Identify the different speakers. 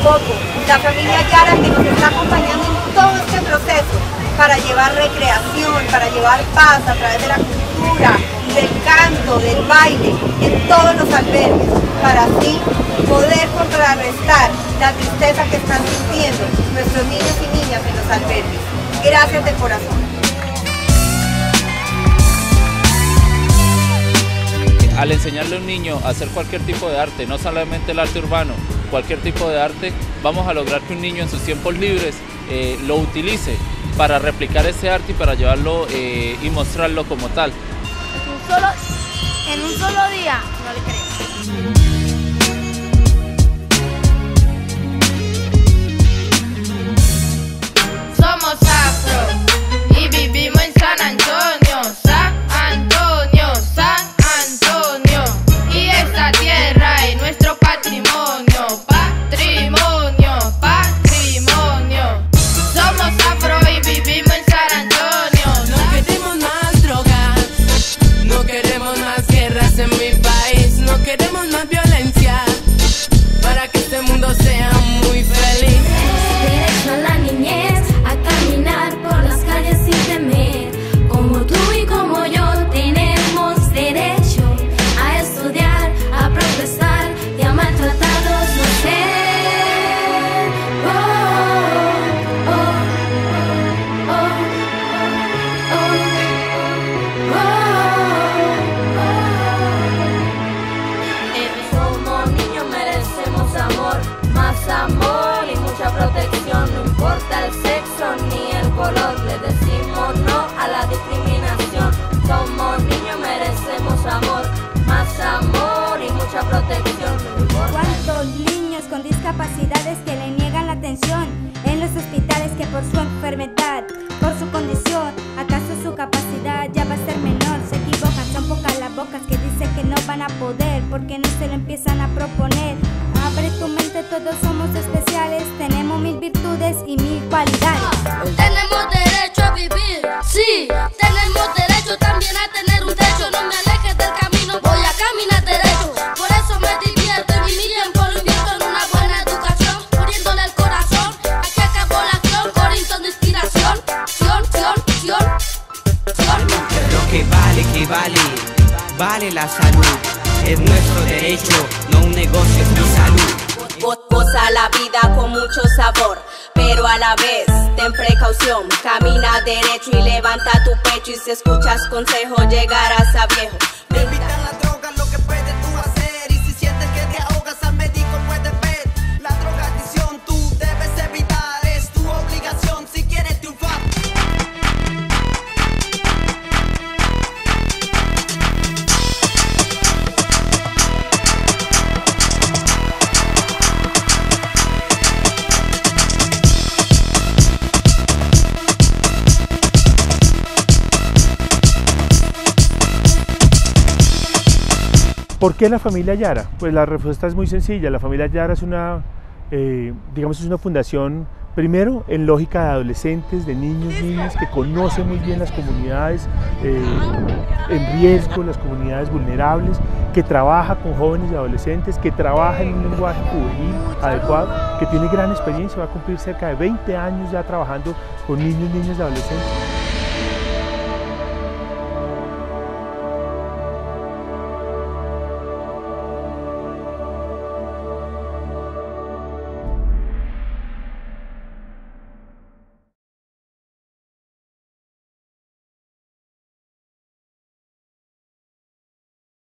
Speaker 1: poco. La familia Yara que nos está acompañando en todo este proceso para llevar recreación, para llevar paz a través de la cultura, del canto, del baile, en todos los albergues, para así poder contrarrestar la tristeza que están sintiendo nuestros niños y niñas en los albergues. Gracias de corazón.
Speaker 2: Al enseñarle a un niño a hacer cualquier tipo de arte, no solamente el arte urbano, cualquier tipo de arte, vamos a lograr que un niño en sus tiempos libres lo utilice para replicar ese arte y para llevarlo y mostrarlo como tal.
Speaker 3: En un solo día, no le creo.
Speaker 4: Somos afro y vivimos en San Antonio, San Antonio. Y esta tierra es nuestro patrimonio, patrimonio. Somos afro y vivimos en San Antonio.
Speaker 5: No queremos más drogas, no queremos más guerras en mi país, no queremos más violencia, para que este mundo sea muy feliz.
Speaker 6: Derecho a la niñez, a caminar por las calles sin temer, como tú y como yo tenemos derecho a estudiar, a progresar y a maltratados no ser. Oh, oh, oh, oh, oh, oh. Somos niños, merecemos amor, más amor y mucha protección. No importa el sexo ni el color, le decimos no a la discriminación. Somos niños, merecemos amor, más amor y mucha protección. No importa.
Speaker 7: ¿Cuántos niños con discapacidades que le niegan la atención en los hospitales que por su enfermedad, por su condición, acaso su capacidad ya va a ser menor? Se equivocan, son pocas las bocas que dicen que no van a poder porque no se lo empiezan a proponer. Abre tu mente, todos somos especiales, tenemos mil virtudes y mil cualidades.
Speaker 3: Tenemos derecho a vivir, sí, tenemos derecho también a tener un techo. No me alejes del camino, voy a caminar derecho. Por eso me divierto y mi tiempo lo invierto en una buena educación, poniéndole el corazón. Aquí acabó la acción, Corinto de inspiración.
Speaker 8: Lo que vale la salud. Es nuestro derecho, no un negocio, es mi salud.
Speaker 1: Goza la vida con mucho sabor, pero a la vez ten precaución. Camina derecho y levanta tu pecho, y si escuchas consejo llegarás a viejo.
Speaker 8: Evita la droga, lo que puedes tú hacer, y si sientes que te ahogas al médico puedes ver. La drogadicción tú debes evitar, es tu obligación si quieres triunfar.
Speaker 9: ¿Por qué la familia Yara? Pues la respuesta es muy sencilla. La familia Yara es una, digamos, es una fundación, primero, en lógica de adolescentes, de niños, niñas, que conoce muy bien las comunidades en riesgo, las comunidades vulnerables, que trabaja con jóvenes y adolescentes, que trabaja en un lenguaje juvenil adecuado, que tiene gran experiencia, va a cumplir cerca de 20 años ya trabajando con niños, niñas y adolescentes.